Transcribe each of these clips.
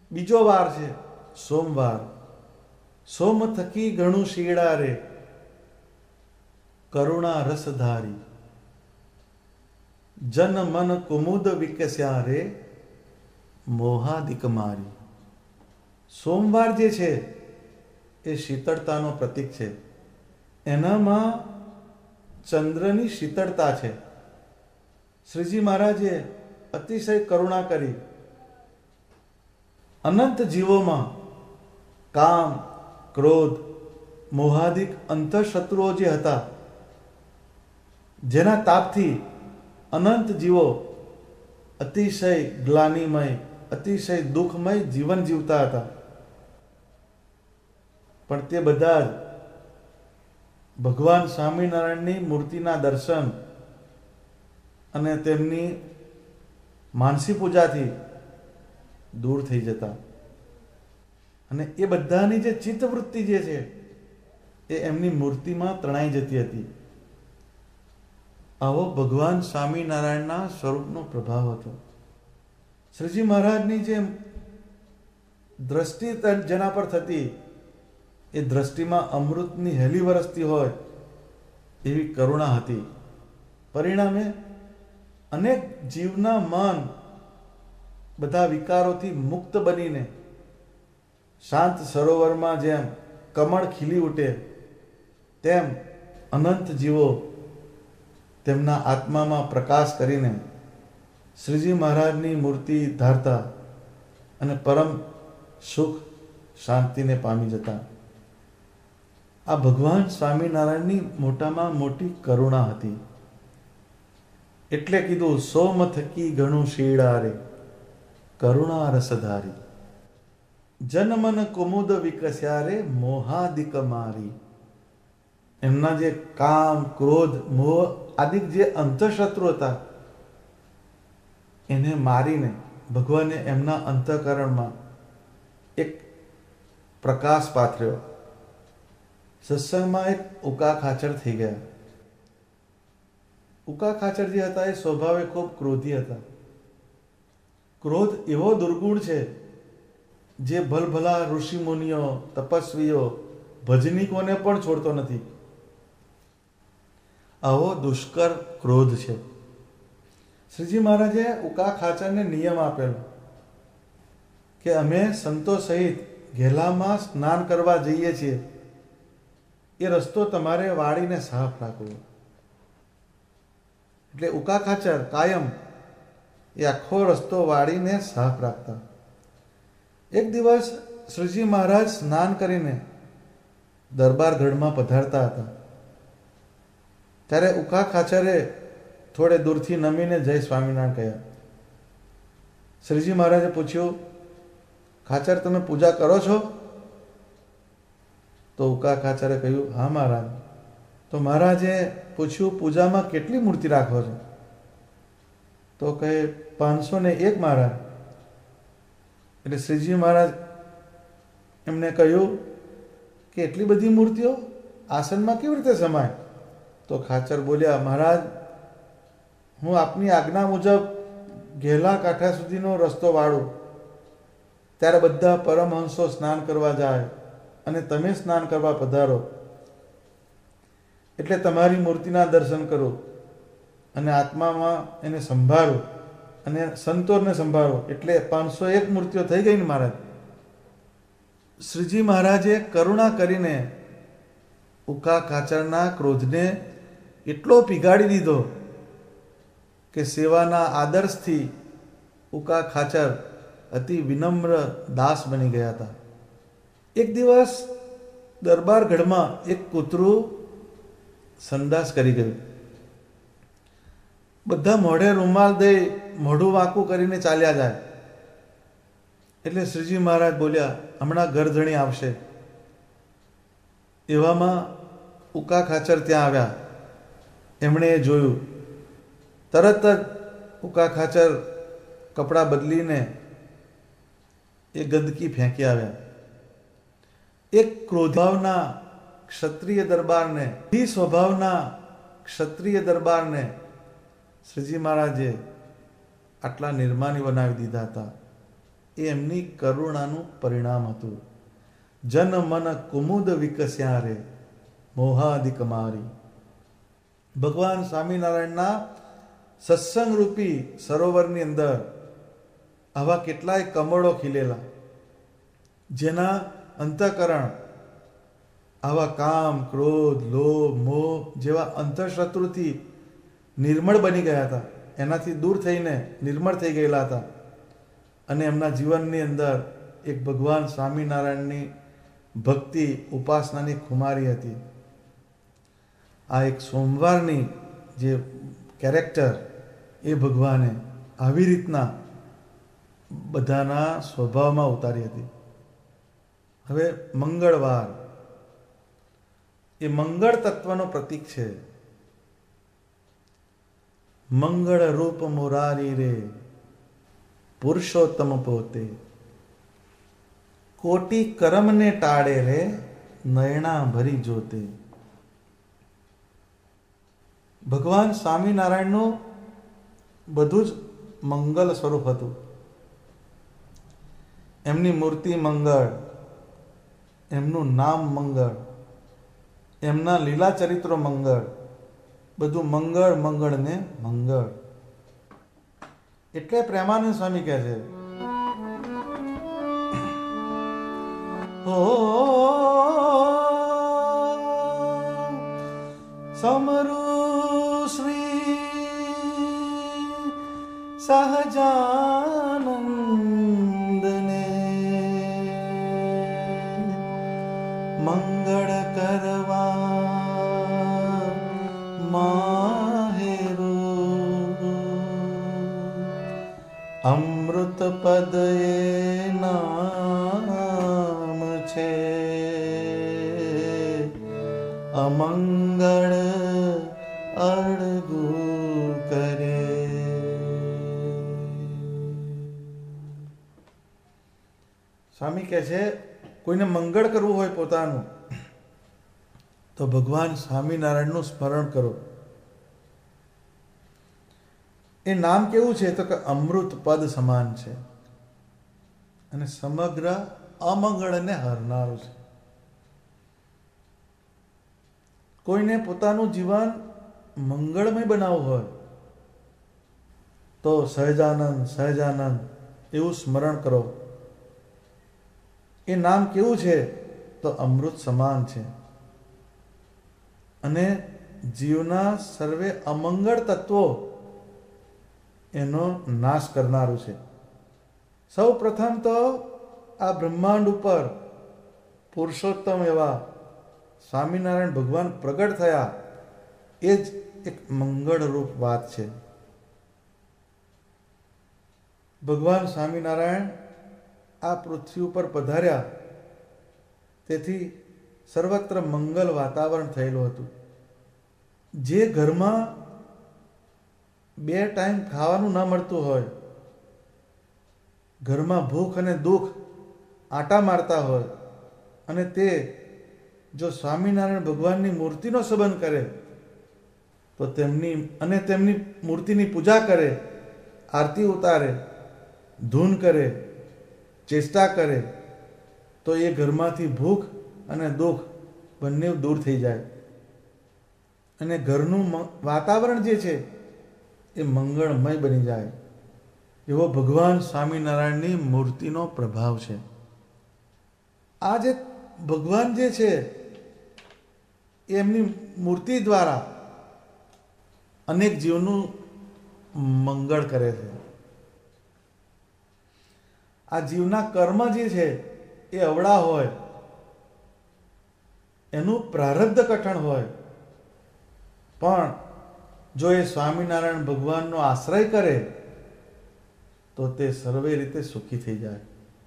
બીજો વાર છે સોમવાર. સોમ થકી ઘણું શીડા રે, કરુણા રસધારી. જન મન કુમુદ વિકસ્યા રે, મોહાદિક મારી. સોમવાર જે છે એ શીતળતાનો પ્રતીક છે. એનામાં ચંદ્રની શીતળતા છે. શ્રીજી મહારાજે અતિશય કરુણા કરી. અનંત જીવોમાં કામ, ક્રોધ, મોહાદિક અંતઃશત્રુઓ જે હતા, જેના તાપથી અનંત જીવો અતિશય ગ્લાનિમય, અતિશય દુઃખમય જીવન જીવતા હતા. પણ તે બધા જ ભગવાન સ્વામિનારાયણની મૂર્તિના દર્શન અને તેમની માનસી પૂજાથી દૂર થઈ જતા. અને એ બધાની જે ચિત્તવૃત્તિ જે છે એ એમની મૂર્તિમાં તણાઈ જતી હતી. આવો ભગવાન સ્વામિનારાયણના સ્વરૂપનો પ્રભાવ હતો. શ્રીજી મહારાજની જે દ્રષ્ટિ જેના પર થતી, એ દ્રષ્ટિમાં અમૃતની હેલી વરસતી હોય એવી કરુણા હતી. પરિણામે અનેક જીવના મન બધા વિકારોથી મુક્ત બનીને શાંત સરોવરમાં જેમ કમળ ખીલી ઉઠે તેમ અનંત જીવો તેમના આત્મામાં પ્રકાશ કરીને શ્રીજી મહારાજની મૂર્તિ ધારતા અને પરમ સુખ શાંતિને પામી જતા. આ ભગવાન સ્વામિનારાયણની મોટામાં મોટી કરુણા હતી. એટલે કીધું સોમ થકી ઘણું શીડા રે, કરુણા રસધારી. જનમન કુમુદ વિકસ્યા રે, મોહાદિક મારી. એમના જે કામ, ક્રોધ, મોહ આદિક જે અંતઃશત્રુ હતા એને મારીને ભગવાને એમના અંતઃકરણમાં એક પ્રકાશ પાથર્યો. સત્સંગમાં એક ઉકા ખાચર થઈ ગયા. ઉકા ખાચર જે હતા એ સ્વભાવે ખૂબ ક્રોધી હતા. ક્રોધ એવો દુર્ગુણ છે જે ભલભલા ઋષિમુનિઓ, તપસ્વીઓ, ભજનીકોને પણ છોડતો નથી. આવો દુષ્કર ક્રોધ છે. શ્રીજી મહારાજે ઉકા ખાચરને નિયમ આપેલો કે અમે સંતો સહિત ઘેલામાં સ્નાન કરવા જઈએ છીએ, એ રસ્તો તમારે વાળીને સાફ રાખવો. એટલે ઉકા ખાચર કાયમ એ આખો રસ્તો વાળીને સાફ રાખતા. એક દિવસ શ્રીજી મહારાજ સ્નાન કરીને દરબારગઢમાં પધારતા હતા. ત્યારે ઉકા ખાચરે થોડે દૂરથી નમીને જય સ્વામિનારાયણ કહ્યા. શ્રીજી મહારાજે પૂછ્યું, ખાચર તમે પૂજા કરો છો? તો ઉકા ખાચરે કહ્યું, હા મહારાજ. તો મહારાજે પૂછ્યું, પૂજામાં કેટલી મૂર્તિ રાખો છો? તો કહે 501 મહારાજ. એટલે શ્રીજી મહારાજ એમને કહ્યું કે એટલી બધી મૂર્તિઓ આસનમાં કેવી રીતે સમાય? તો ખાચર બોલ્યા, મહારાજ હું આપની આજ્ઞા મુજબ ઘેલા કાંઠા સુધીનો રસ્તો વાળું ત્યારે બધા પરમહંસો સ્નાન કરવા જાય અને તમે સ્નાન કરવા પધારો એટલે તમારી મૂર્તિના દર્શન કરો અને આત્મામાં એને સંભાળો અને સંતોને સંભાળો. એટલે 501 મૂર્તિઓ થઈ ગઈ ને મહારાજ. શ્રીજી મહારાજે કરુણા કરીને ઉકા ખાચરના ક્રોધને એટલો પીગાડી દીધો કે સેવાના આદર્શથી ઉકા ખાચર અતિ વિનમ્ર દાસ બની ગયા હતા. એક દિવસ દરબારગઢમાં એક કૂતરું સંડાસ કરી ગયું. બધા મોઢે રૂમાલ દઈ મોઢું વાંકું કરીને ચાલ્યા જાય. એટલે શ્રીજી મહારાજ બોલ્યા, હમણાં ગરધણી આવશે. એવામાં ઉકા ખાચર ત્યાં આવ્યા. એમણે એ જોયું. તરત જ ઉકા ખાચર કપડાં બદલીને એ ગંદકી ફેંકી આવ્યા. એક ક્રોધભાવના ક્ષત્રિય દરબારને, ઈ સ્વભાવના ક્ષત્રિય દરબારને શ્રીજી મહારાજે આટલા નિર્માની બનાવી દીધા હતા. એ એમની કરુણાનું પરિણામ હતું. જન મન કુમુદ વિકસ્યા રે મોહાદિક મારી. ભગવાન સ્વામિનારાયણના સત્સંગ રૂપી સરોવરની અંદર આવા કેટલાય કમળો ખીલેલા, જેના અંતઃકરણ આવા કામ, ક્રોધ, લોભ, મોહ જેવા અંતઃશત્રુથી નિર્મળ બની ગયા હતા. એનાથી દૂર થઈને નિર્મળ થઈ ગયેલા હતા. અને એમના જીવનની અંદર એક ભગવાન સ્વામિનારાયણની ભક્તિ, ઉપાસનાની ખુમારી હતી. આ એક સોમવારની જે કેરેક્ટર એ ભગવાને આવી રીતના બધાના સ્વભાવમાં ઉતારી હતી. હવે મંગળવાર એ મંગળ તત્વનો પ્રતીક છે. મંગળ રૂપ મુરારી રે પુરુષોત્તમ પોતે, કોટી કરમને ટાળે રે નયણા ભરી જોતે. ભગવાન સ્વામિનારાયણનું બધું જ મંગલ સ્વરૂપ હતું. એમની મૂર્તિ મંગળ, એમનું નામ મંગળ, એમના લીલા ચરિત્રો મંગળ, બધું મંગળ મંગળ ને મંગળ. એટલે પ્રેમાનંદ સ્વામી કહે છે, ઓ સમરુ શ્રી સહજાનંદને મંગળ કરવા માહેરો અમૃત પદ એ નામ છે, અમંગળ અડગુ કરે. સ્વામી કહે છે, કોઈને મંગળ કરવું હોય પોતાનું તો ભગવાન સ્વામિનારાયણનું સ્મરણ કરો. એ નામ કેવું છે તો કે અમૃત પદ સમાન છે અને સમગ્ર અમંગળને હરનારું છે. કોઈને પોતાનું જીવન મંગળમય બનાવવું હોય તો સહજાનંદ સહજાનંદ એવું સ્મરણ કરો. એ નામ કેવું છે તો અમૃત સમાન છે અને જીવના સર્વે અમંગળ તત્વો એનો નાશ કરનારું છે. સૌ પ્રથમ તો આ બ્રહ્માંડ ઉપર પુરુષોત્તમ એવા સ્વામિનારાયણ ભગવાન પ્રગટ થયા, એ જ એક મંગળરૂપ વાત છે. ભગવાન સ્વામિનારાયણ આ પૃથ્વી ઉપર પધાર્યા, તેથી સર્વત્ર મંગલ વાતાવરણ થયેલું હતું. જે ઘરમાં 2 ટાઈમ ખાવાનું ન મળતું હોય, ઘરમાં ભૂખ અને દુઃખ આંટા મારતા હોય, અને તે જો સ્વામિનારાયણ ભગવાનની મૂર્તિનો સંબંધ કરે તો તેમની મૂર્તિની પૂજા કરે, આરતી ઉતારે, ધૂન કરે, ચેષ્ટા કરે, તો એ ઘરમાંથી ભૂખ અને દુઃખ બંને દૂર થઈ જાય અને ઘરનું વાતાવરણ જે છે એ મંગળમય બની જાય. એવો ભગવાન સ્વામિનારાયણની મૂર્તિનો પ્રભાવ છે. આ જે ભગવાન જે છે એ એમની મૂર્તિ દ્વારા અનેક જીવનું મંગળ કરે છે. આ જીવના કર્મ જે છે એ અવળા હોય, એનું પ્રારબ્ધ કઠણ હોય, પણ જો એ સ્વામિનારાયણ ભગવાનનો આશ્રય કરે તો તે સર્વે રીતે સુખી થઈ જાય.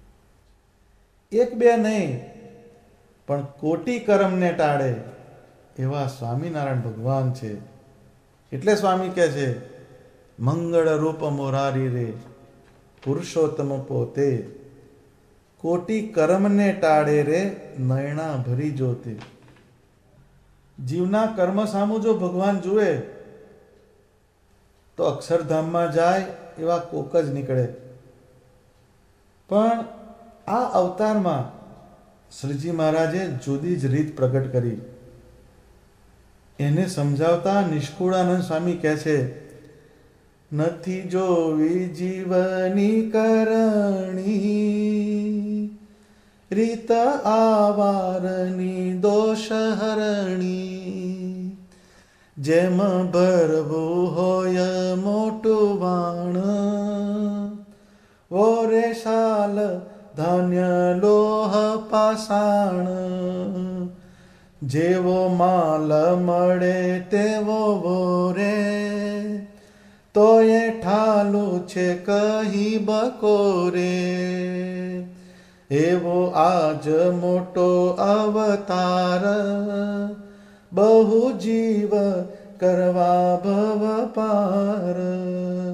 1-2 નહીં પણ કોટી કર્મને ટાળે એવા સ્વામિનારાયણ ભગવાન છે. એટલે સ્વામી કહે છે, મંગળ રૂપ મોરારી રે પુરુષોત્તમ પોતે, કોટી કર્મને ટાળે રે નયણા ભરી જોતે. જીવના કર્મ સામું જો ભગવાન જુએ તો અક્ષરધામમાં જાય એવા કોક જ નીકળે. પણ આ અવતારમાં શ્રીજી મહારાજે જુદી જ રીત પ્રગટ કરી. એને સમજાવતા નિષ્કુળાનંદ સ્વામી કહે છે, નથી જોવી જીવની કરણી, રીત આવારની દોષ હરણી. જેમ ભરવું હોય મોટું વાણ, ઓરે શાલ ધાન્ય લોહ પાષાણ. જેવો માલ મળે તેવો વોરે, તો એ ઠાલું છે કહી બકોરે. એવો આજ મોટો અવતાર, બહુ જીવ કરવા ભવ પાર.